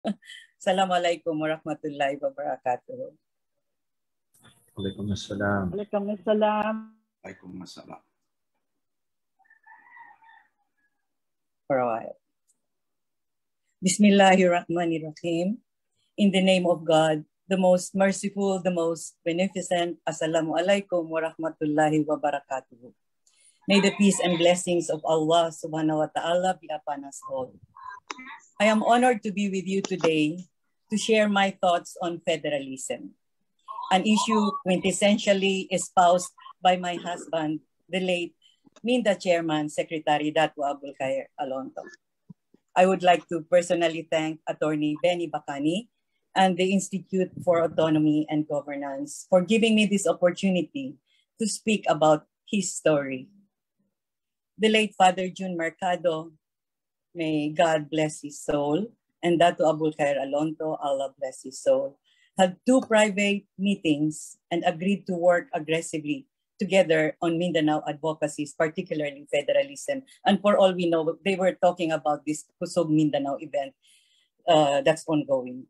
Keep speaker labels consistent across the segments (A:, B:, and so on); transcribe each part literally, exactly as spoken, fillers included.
A: Assalamualaikum warahmatullahi wabarakatuh.
B: Waalaikumsalam.
C: Waalaikumsalam.
D: Waalaikumsalam.
A: For a while. Bismillahirrahmanirrahim. In the name of God, the most merciful, the most beneficent. Assalamualaikum warahmatullahi wabarakatuh. May the peace and blessings of Allah subhanahu wa ta'ala be upon us all. I am honored to be with you today to share my thoughts on federalism, an issue quintessentially espoused by my husband, the late Minda Chairman, Secretary Dato' Abulkhair Alonto. I would like to personally thank Attorney Benny Bacani and the Institute for Autonomy and Governance for giving me this opportunity to speak about his story. The late Father June Mercado, may God bless his soul, and Dato' Abulkhair Alonto, Allah bless his soul, had two private meetings and agreed to work aggressively together on Mindanao advocacies, particularly federalism. And for all we know, they were talking about this Kusog Mindanao event uh, that's ongoing.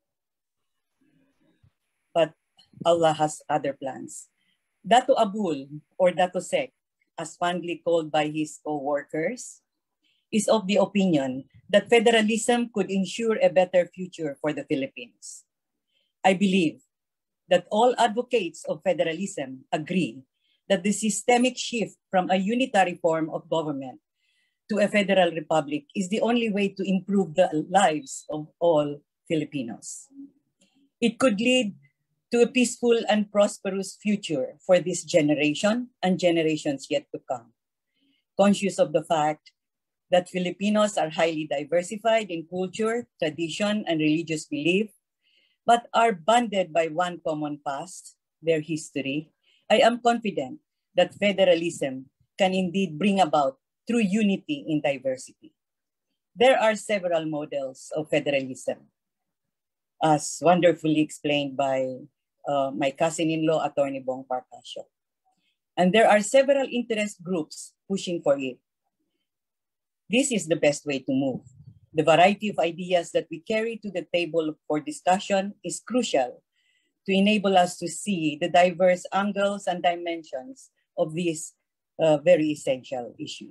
A: But Allah has other plans. Dato' Abul, or Dato' Sec, as fondly called by his co-workers, is of the opinion that federalism could ensure a better future for the Philippines. I believe that all advocates of federalism agree that the systemic shift from a unitary form of government to a federal republic is the only way to improve the lives of all Filipinos. It could lead to a peaceful and prosperous future for this generation and generations yet to come. Conscious of the fact that Filipinos are highly diversified in culture, tradition, and religious belief, but are bonded by one common past, their history, I am confident that federalism can indeed bring about true unity in diversity. There are several models of federalism, as wonderfully explained by uh, my cousin-in-law, Attorney Bong Parcasio. And there are several interest groups pushing for it. This is the best way to move. The variety of ideas that we carry to the table for discussion is crucial to enable us to see the diverse angles and dimensions of this uh, very essential issue.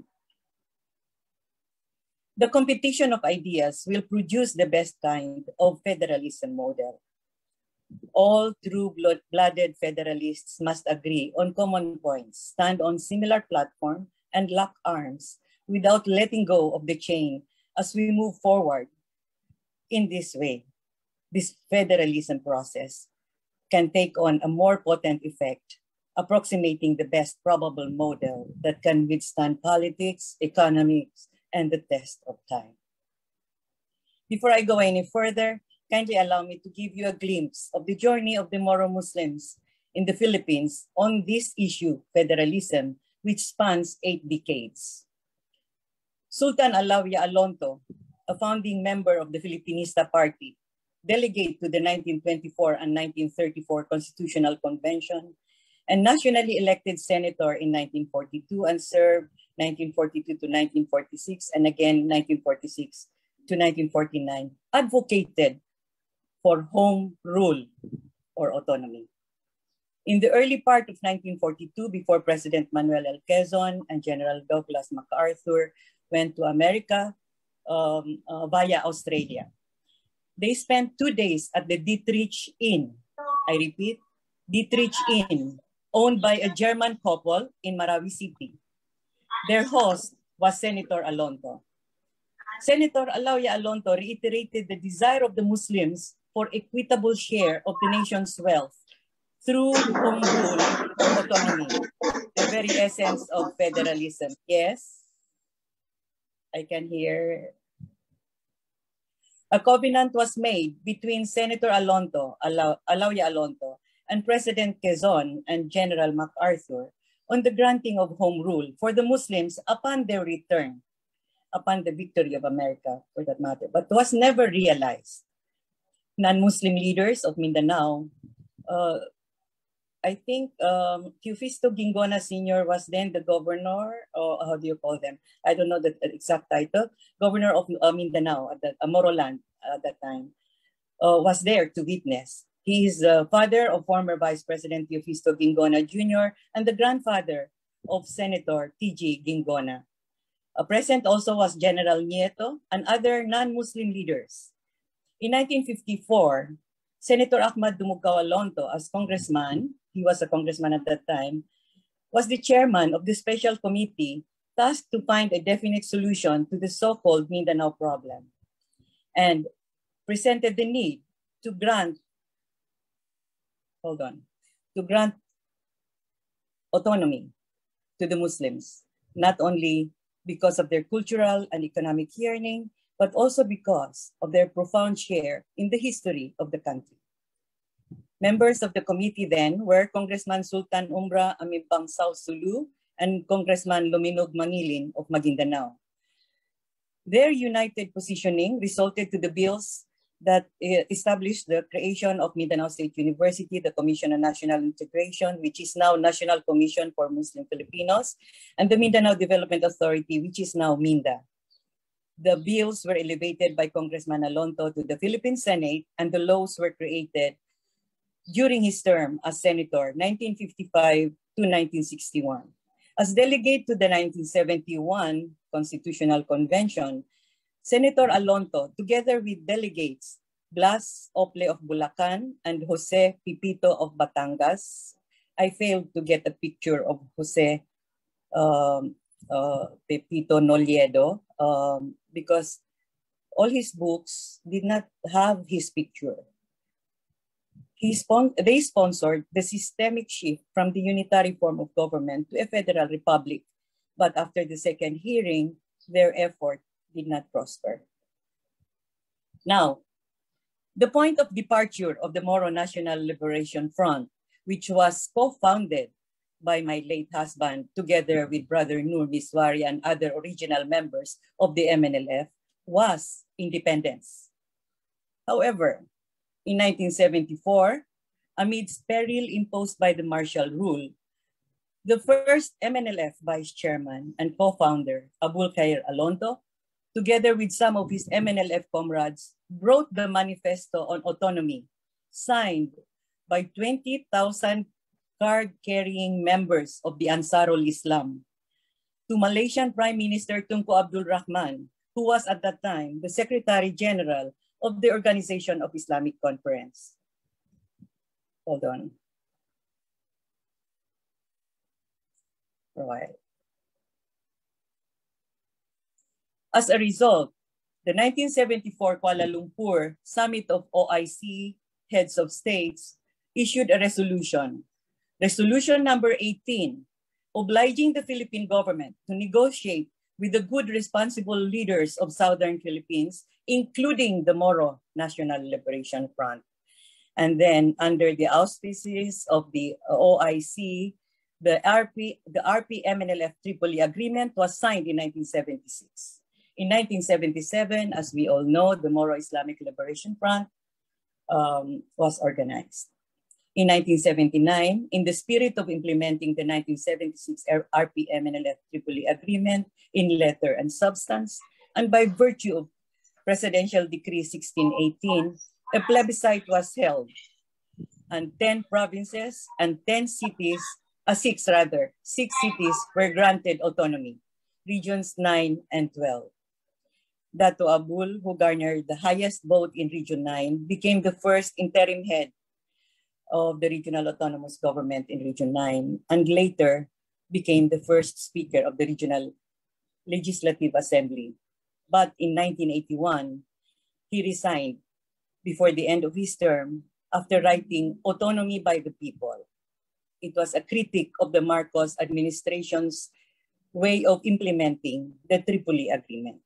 A: The competition of ideas will produce the best kind of federalism model. All true-blooded federalists must agree on common points, stand on similar platform, and lock arms without letting go of the chain as we move forward. In this way, this federalism process can take on a more potent effect, approximating the best probable model that can withstand politics, economics, and the test of time. Before I go any further, kindly allow me to give you a glimpse of the journey of the Moro Muslims in the Philippines on this issue, federalism, which spans eight decades. Sultan Alawi Alonto, a founding member of the Filipinista Party, delegate to the nineteen twenty-four and nineteen thirty-four Constitutional Convention, and nationally elected senator in nineteen forty-two and served nineteen forty-two to nineteen forty-six and again nineteen forty-six to nineteen forty-nine, advocated for home rule or autonomy. In the early part of nineteen forty-two, before President Manuel L. Quezon and General Douglas MacArthur went to America um, uh, via Australia, they spent two days at the Dietrich Inn. I repeat, Dietrich Inn, owned by a German couple in Marawi City. Their host was Senator Alonto. Senator Alawi Alonto reiterated the desire of the Muslims for equitable share of the nation's wealth through home rule or autonomy, the very essence of federalism. Yes, I can hear. A covenant was made between Senator Alonto, Alaw Alawi Alonto, and President Quezon and General MacArthur on the granting of home rule for the Muslims upon their return, upon the victory of America, for that matter, but was never realized. Non-Muslim leaders of Mindanao, uh, I think um, Teofisto Gingona Senior was then the governor, or how do you call them? I don't know the exact title. Governor of uh, Mindanao, at the uh, Moroland at that time, uh, was there to witness. He is the father of former Vice President Teofisto Gingona Junior and the grandfather of Senator T G Gingona. Uh, present also was General Nieto and other non-Muslim leaders. In nineteen fifty-four, Senator Ahmad Dumugao Alonto, as congressman, he was a congressman at that time, was the chairman of the special committee tasked to find a definite solution to the so-called Mindanao problem and presented the need to grant, hold on, to grant autonomy to the Muslims, not only because of their cultural and economic yearning, but also because of their profound share in the history of the country. Members of the committee then were Congressman Sultan Umbra Amimpang Sao Sulu and Congressman Luminog Mangilin of Maguindanao. Their united positioning resulted to the bills that established the creation of Mindanao State University, the Commission on National Integration, which is now National Commission for Muslim Filipinos, and the Mindanao Development Authority, which is now MINDA. The bills were elevated by Congressman Alonto to the Philippine Senate, and the laws were created during his term as senator, nineteen fifty-five to nineteen sixty-one. As delegate to the nineteen seventy-one Constitutional Convention, Senator Alonto, together with delegates Blas Ople of Bulacan and Jose Pipito of Batangas, I failed to get a picture of Jose um, uh, Pepito Noliedo um, because all his books did not have his picture. He spon they sponsored the systemic shift from the unitary form of government to a federal republic, but after the second hearing, their effort did not prosper. Now, the point of departure of the Moro National Liberation Front, which was co-founded by my late husband together with Brother Nur Miswari and other original members of the M N L F, was independence. However, in nineteen seventy-four, amidst peril imposed by the martial rule, the first M N L F vice chairman and co-founder, Abul Khair Alonto, together with some of his M N L F comrades, wrote the Manifesto on Autonomy, signed by twenty thousand card-carrying members of the Ansarul Islam, to Malaysian Prime Minister Tunku Abdul Rahman, who was at that time the Secretary General of the Organization of Islamic Conference. Hold on. Right. As a result, the nineteen seventy-four Kuala Lumpur Summit of O I C Heads of States issued a resolution, Resolution number eighteen, obliging the Philippine government to negotiate with the good responsible leaders of Southern Philippines, including the Moro National Liberation Front. And then under the auspices of the O I C, the R P, the R P M N L F Tripoli Agreement was signed in nineteen seventy-six. In nineteen seventy-seven, as we all know, the Moro Islamic Liberation Front um, was organized. In nineteen seventy-nine, in the spirit of implementing the nineteen seventy-six R P M N L F Tripoli Agreement in letter and substance, and by virtue of Presidential Decree sixteen eighteen, a plebiscite was held, and ten provinces and ten cities, uh, six rather, six cities were granted autonomy, regions nine and twelve. Dato Abul, who garnered the highest vote in Region nine, became the first interim head of the Regional Autonomous Government in Region nine, and later became the first speaker of the Regional Legislative Assembly. But in nineteen eighty-one, he resigned before the end of his term after writing Autonomy by the People. It was a critique of the Marcos administration's way of implementing the Tripoli Agreement.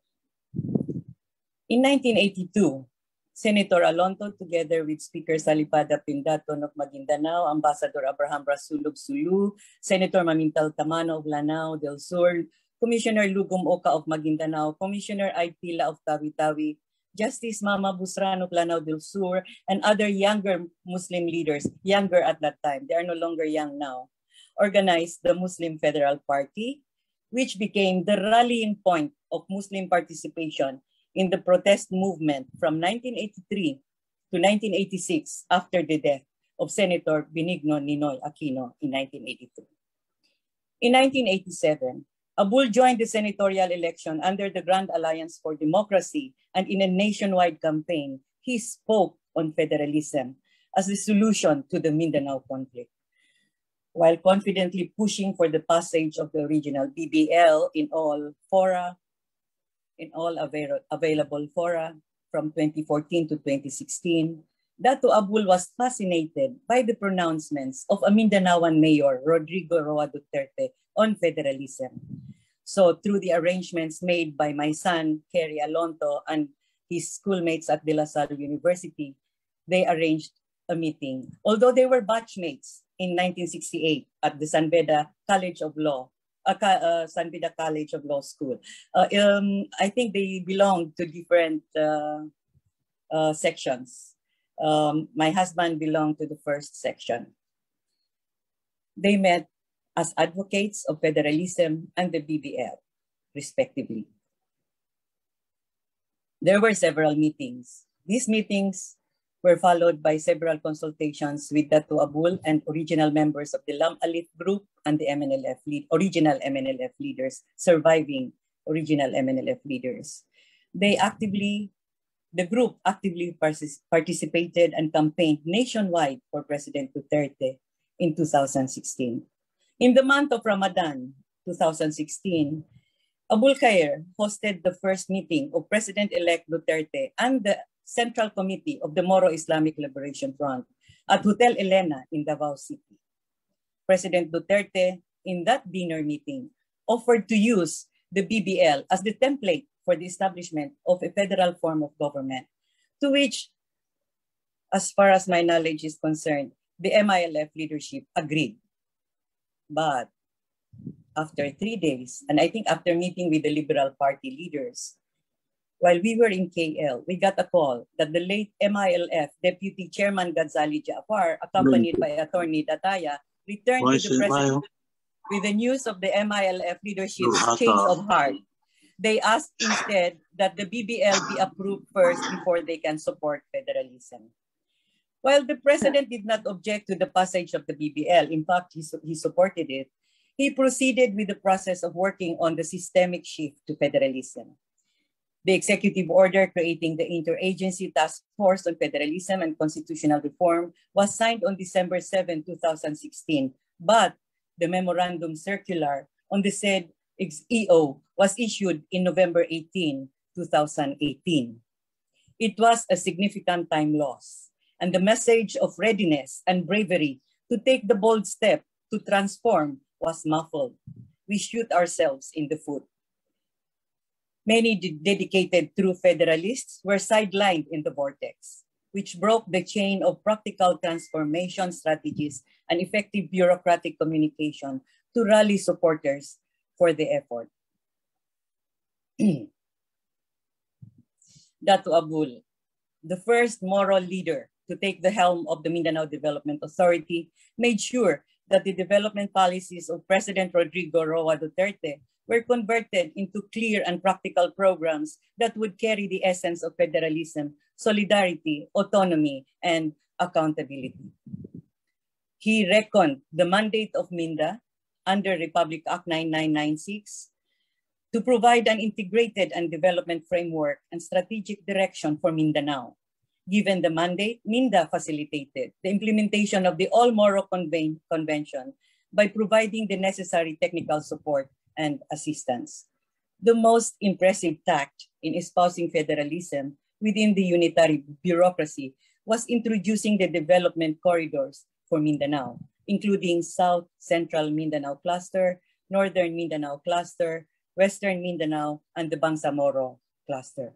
A: In nineteen eighty-two, Senator Alonto, together with Speaker Salipada Pindaton of Maguindanao, Ambassador Abraham Rasulog Sulu, Senator Mamintal Tamano of Lanao del Sur, Commissioner Lugum Oka of Maguindanao, Commissioner Aitila of Tawi-Tawi, Justice Mama Busran of Lanao del Sur, and other younger Muslim leaders, younger at that time, they are no longer young now, organized the Muslim Federal Party, which became the rallying point of Muslim participation in the protest movement from nineteen eighty-three to nineteen eighty-six after the death of Senator Benigno Ninoy Aquino in nineteen eighty-two. In nineteen eighty-seven, Abul joined the senatorial election under the Grand Alliance for Democracy, and in a nationwide campaign, he spoke on federalism as the solution to the Mindanao conflict, while confidently pushing for the passage of the original B B L in all fora, in all avail available fora from twenty fourteen to twenty sixteen. Dato Abul was fascinated by the pronouncements of a Mindanaoan mayor, Rodrigo Roa Duterte, on federalism. So through the arrangements made by my son, Kerry Alonto, and his schoolmates at De La Salle University, they arranged a meeting. Although they were batchmates in nineteen sixty-eight at the San Beda College of Law, uh, uh, San Beda College of Law School. Uh, um, I think they belonged to different uh, uh, sections. Um, my husband belonged to the first section. They met as advocates of federalism and the B B L, respectively. There were several meetings. These meetings were followed by several consultations with Dato Abul and original members of the Lam Alif group and the M N L F lead, original M N L F leaders, surviving original M N L F leaders. They actively, the group actively participated and campaigned nationwide for President Duterte in two thousand sixteen. In the month of Ramadan two thousand sixteen, Abul Khair hosted the first meeting of President-elect Duterte and the Central Committee of the Moro Islamic Liberation Front at Hotel Elena in Davao City. President Duterte, in that dinner meeting, offered to use the B B L as the template for the establishment of a federal form of government, to which, as far as my knowledge is concerned, the M I L F leadership agreed. But after three days, and I think after meeting with the Liberal Party leaders, while we were in K L, we got a call that the late M I L F Deputy Chairman Ghazali Jaafar, accompanied by Attorney Dataya, returned to the president with the news of the M I L F leadership's change of heart. They asked instead that the B B L be approved first before they can support federalism. While the president did not object to the passage of the B B L, in fact, he, he supported it, he proceeded with the process of working on the systemic shift to federalism. The executive order creating the Interagency Task Force on Federalism and Constitutional Reform was signed on December seventh, two thousand sixteen, but the memorandum circular on the said E O was issued in November eighteenth, two thousand eighteen. It was a significant time loss, and the message of readiness and bravery to take the bold step to transform was muffled. We shoot ourselves in the foot. Many dedicated true federalists were sidelined in the vortex, which broke the chain of practical transformation strategies and effective bureaucratic communication to rally supporters for the effort. Dato Abul, the first moral leader to take the helm of the Mindanao Development Authority, made sure that the development policies of President Rodrigo Roa Duterte were converted into clear and practical programs that would carry the essence of federalism, solidarity, autonomy, and accountability. He reckoned the mandate of MINDA under Republic Act nine nine nine six to provide an integrated and development framework and strategic direction for Mindanao. Given the mandate, MINDA facilitated the implementation of the All Moro Conven Convention by providing the necessary technical support and assistance. The most impressive tact in espousing federalism within the unitary bureaucracy was introducing the development corridors for Mindanao, including South Central Mindanao Cluster, Northern Mindanao Cluster, Western Mindanao, and the Bangsamoro Cluster.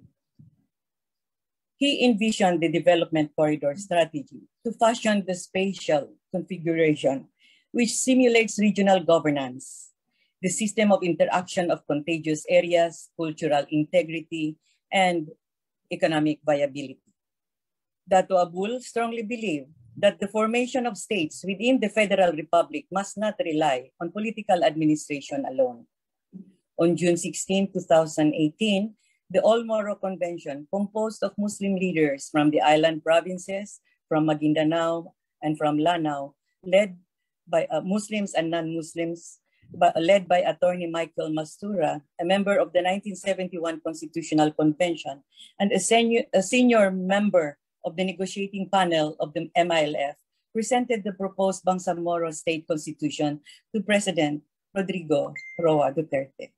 A: He envisioned the development corridor strategy to fashion the spatial configuration which simulates regional governance, the system of interaction of contiguous areas, cultural integrity, and economic viability. Dato Abul strongly believed that the formation of states within the Federal Republic must not rely on political administration alone. On June sixteenth, two thousand eighteen, The All-Moro Convention, composed of Muslim leaders from the island provinces, from Maguindanao, and from Lanao, led by uh, Muslims and non-Muslims, but, uh, led by Attorney Michael Mastura, a member of the nineteen seventy-one Constitutional Convention, and a senior, a senior member of the negotiating panel of the M I L F, presented the proposed Bangsamoro State Constitution to President Rodrigo Roa Duterte.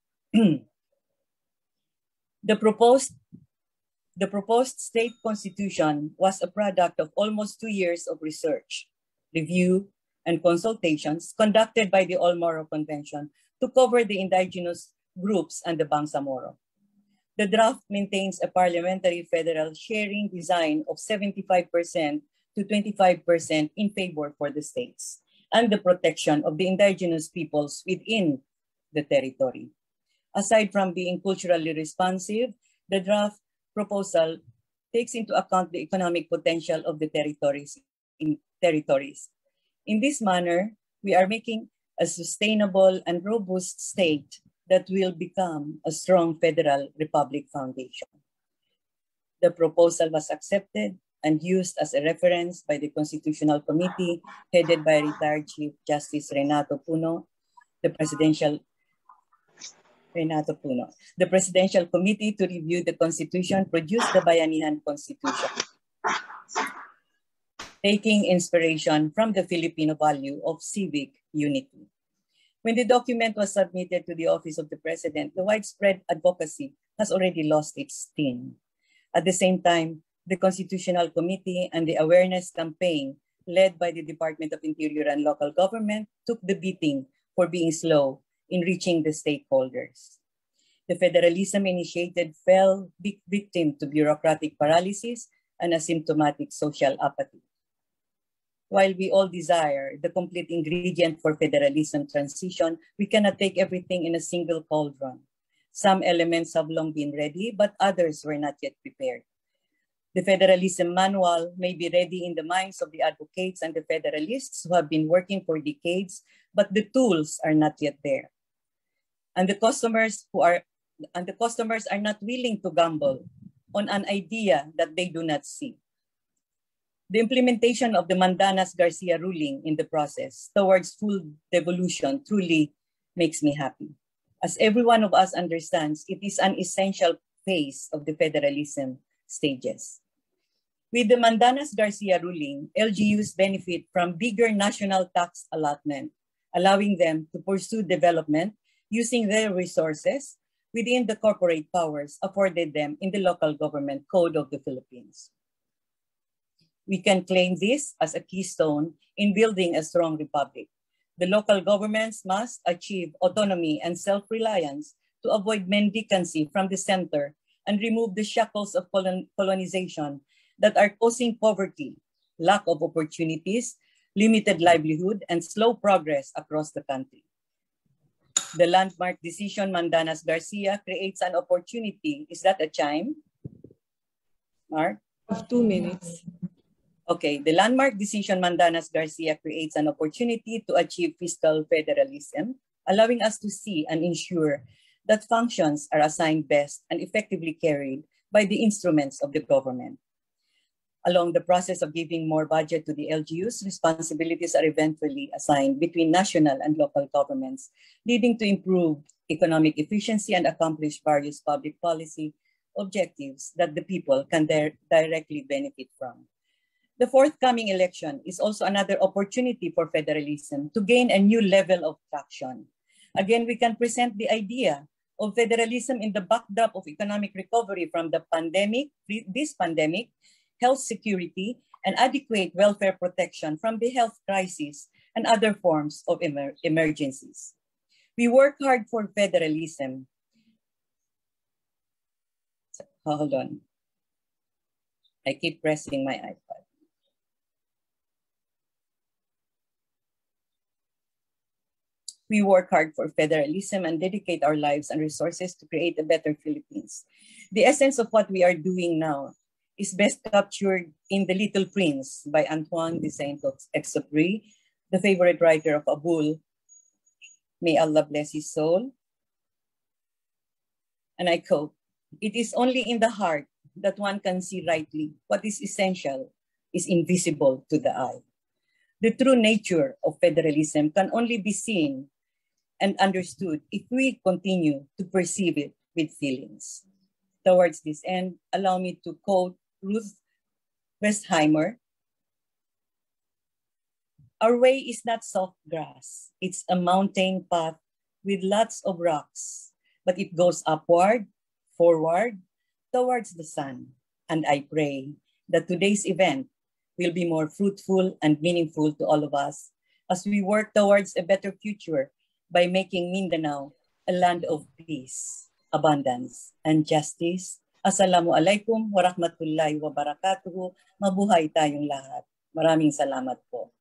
A: The proposed, the proposed state constitution was a product of almost two years of research, review, and consultations conducted by the All-Moro Convention to cover the indigenous groups and the Bangsamoro. The draft maintains a parliamentary federal sharing design of seventy-five percent to twenty-five percent in favor for the states and the protection of the indigenous peoples within the territory. Aside from being culturally responsive, the draft proposal takes into account the economic potential of the territories. In, territories. in this manner, we are making a sustainable and robust state that will become a strong federal republic foundation. The proposal was accepted and used as a reference by the Constitutional Committee headed by retired Chief Justice Renato Puno, the presidential Renato Puno. The Presidential Committee to review the Constitution produced the Bayanihan Constitution, taking inspiration from the Filipino value of civic unity. When the document was submitted to the Office of the President, the widespread advocacy has already lost its sting. At the same time, the Constitutional Committee and the awareness campaign led by the Department of Interior and Local Government took the beating for being slow in reaching the stakeholders. The federalism initiated fell victim to bureaucratic paralysis and asymptomatic social apathy. While we all desire the complete ingredient for federalism transition, we cannot take everything in a single cauldron. Some elements have long been ready, but others were not yet prepared. The Federalism Manual may be ready in the minds of the advocates and the federalists who have been working for decades, but the tools are not yet there. And the customers who are and the customers are not willing to gamble on an idea that they do not see. The implementation of the Mandanas-Garcia ruling in the process towards full devolution truly makes me happy. As every one of us understands, it is an essential phase of the federalism stages. With the Mandanas-Garcia ruling, L G Us benefit from bigger national tax allotment, allowing them to pursue development using their resources within the corporate powers afforded them in the Local Government Code of the Philippines. We can claim this as a keystone in building a strong republic. The local governments must achieve autonomy and self-reliance to avoid mendicancy from the center and remove the shackles of colon colonization that are causing poverty, lack of opportunities, limited livelihood, and slow progress across the country. The landmark decision Mandanas-Garcia creates an opportunity. Is that a chime? Mark?
B: Two minutes.
A: Okay, the landmark decision Mandanas-Garcia creates an opportunity to achieve fiscal federalism, allowing us to see and ensure that functions are assigned best and effectively carried by the instruments of the government. Along the process of giving more budget to the L G Us, responsibilities are eventually assigned between national and local governments, leading to improved economic efficiency and accomplish various public policy objectives that the people can di- directly benefit from. The forthcoming election is also another opportunity for federalism to gain a new level of traction. Again, we can present the idea of federalism in the backdrop of economic recovery from the pandemic, this pandemic, health security, and adequate welfare protection from the health crisis and other forms of emer emergencies. We work hard for federalism. Hold on. I keep pressing my iPad. We work hard for federalism and dedicate our lives and resources to create a better Philippines. The essence of what we are doing now is best captured in The Little Prince by Antoine de Saint-Exupéry, the favorite writer of Abul. May Allah bless his soul. And I quote, It is only in the heart that one can see rightly what is essential is invisible to the eye. The true nature of federalism can only be seen and understood if we continue to perceive it with feelings. Towards this end, allow me to quote Ruth Westheimer. Our way is not soft grass. It's a mountain path with lots of rocks, but it goes upward, forward, towards the sun. And I pray that today's event will be more fruitful and meaningful to all of us as we work towards a better future by making Mindanao a land of peace, abundance, and justice. Assalamualaikum warahmatullahi wabarakatuh. Mabuhay tayong lahat. Maraming salamat po.